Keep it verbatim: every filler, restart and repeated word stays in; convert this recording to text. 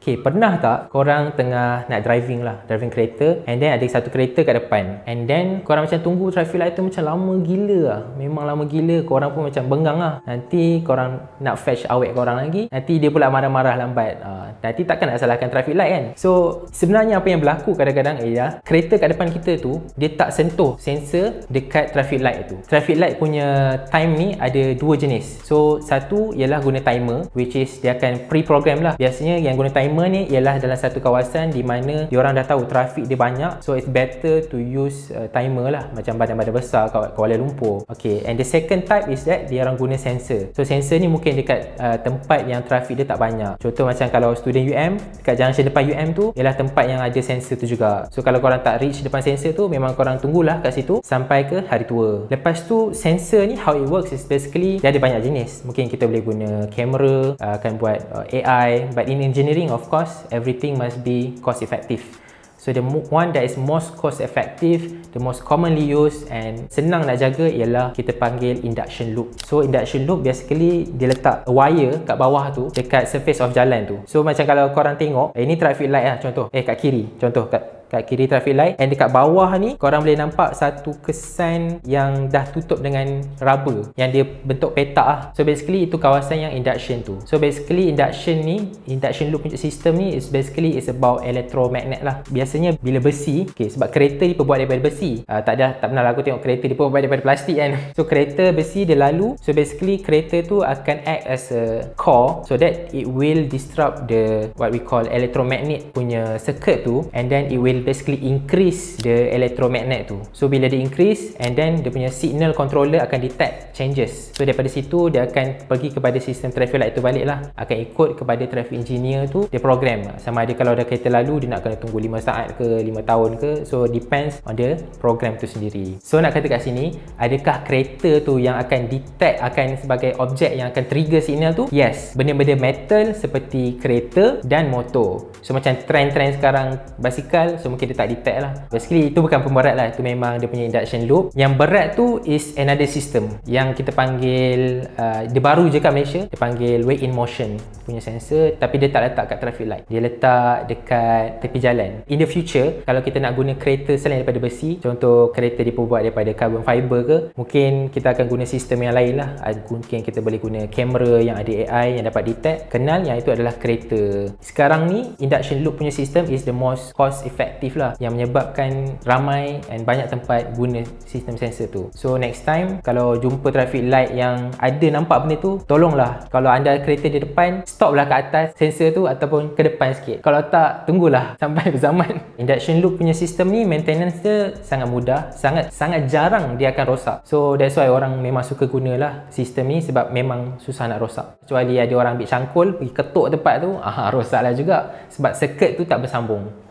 Okay, pernah tak korang tengah nak driving lah, driving kereta, and then ada satu kereta kat depan, and then korang macam tunggu traffic light tu macam lama gila lah, memang lama gila, korang pun macam bengang lah. Nanti korang nak fetch awet korang lagi, nanti dia pula marah-marah lambat. uh, Nanti takkan nak salahkan traffic light kan. So sebenarnya apa yang berlaku kadang-kadang ialah kereta kat depan kita tu, dia tak sentuh sensor dekat traffic light tu. Traffic light punya time ni ada dua jenis. So satu ialah guna timer, which is dia akan pre-program lah. Biasanya yang guna timer ni ialah dalam satu kawasan di mana diorang dah tahu trafik dia banyak, so it's better to use uh, timer lah, macam badan-badan besar kat Kuala Lumpur. Okay, and the second type is that dia orang guna sensor. So sensor ni mungkin dekat uh, tempat yang trafik dia tak banyak. Contoh macam kalau student U M, dekat junction depan U M tu ialah tempat yang ada sensor tu juga. So kalau korang tak reach depan sensor tu, memang korang tunggulah kat situ sampai ke hari tua. Lepas tu sensor ni how it works is basically dia ada banyak jenis. Mungkin kita boleh guna kamera, uh, akan buat uh, A I, but in engineering of course everything must be cost effective. So the one that is most cost effective, the most commonly used and senang nak jaga ialah kita panggil induction loop. So induction loop basically dia letak a wire kat bawah tu, dekat surface of jalan tu. So macam kalau korang tengok, eh, ini traffic light lah contoh, eh kat kiri, contoh kat kat kiri traffic light, and dekat bawah ni korang boleh nampak satu kesan yang dah tutup dengan rubber yang dia bentuk petak lah. So basically itu kawasan yang induction tu. So basically induction ni, induction loop punya sistem ni is basically is about electromagnet lah. Biasanya bila besi, okay, sebab kereta diperbuat daripada besi, uh, tak ada, tak pernah lah aku tengok kereta diperbuat daripada plastik kan. So kereta besi dia lalu, so basically kereta tu akan act as a core, so that it will disrupt the what we call electromagnet punya circuit tu, and then it will basically increase the electromagnet tu. So bila dia increase, and then dia punya signal controller akan detect changes. So daripada situ dia akan pergi kepada sistem traffic light tu balik lah, akan ikut kepada traffic engineer tu, dia program sama ada kalau ada kereta lalu dia nak kena tunggu lima saat ke lima tahun ke. So depends on the program tu sendiri. So nak kata kat sini, adakah kereta tu yang akan detect akan sebagai objek yang akan trigger signal tu? Yes, benda-benda metal seperti kereta dan motor. So macam trend-trend sekarang basikal, so mungkin dia tak detect lah. Basically itu bukan pemberat lah, itu memang dia punya induction loop. Yang berat tu is another system yang kita panggil, uh, dia baru je kat Malaysia, dia panggil wake in motion punya sensor, tapi dia tak letak kat traffic light, dia letak dekat tepi jalan. In the future, kalau kita nak guna kereta selain daripada besi, contoh kereta diperbuat daripada carbon fiber ke, mungkin kita akan guna sistem yang lain lah. Mungkin kita boleh guna kamera yang ada A I yang dapat detect, kenal yang itu adalah kereta. Sekarang ni induction loop punya sistem is the most cost effective lah, yang menyebabkan ramai and banyak tempat guna sistem sensor tu. So next time kalau jumpa traffic light yang ada nampak benda tu, tolonglah, kalau anda kereta di depan, stoplah kat atas sensor tu ataupun ke depan sikit. Kalau tak, tunggulah sampai berzaman. Induction loop punya sistem ni maintenance dia sangat mudah, sangat sangat jarang dia akan rosak. So that's why orang memang suka gunalah sistem ni, sebab memang susah nak rosak. Kecuali ada orang ambil cangkul pergi ketuk tempat tu, aha, rosak lah juga sebab circuit tu tak bersambung.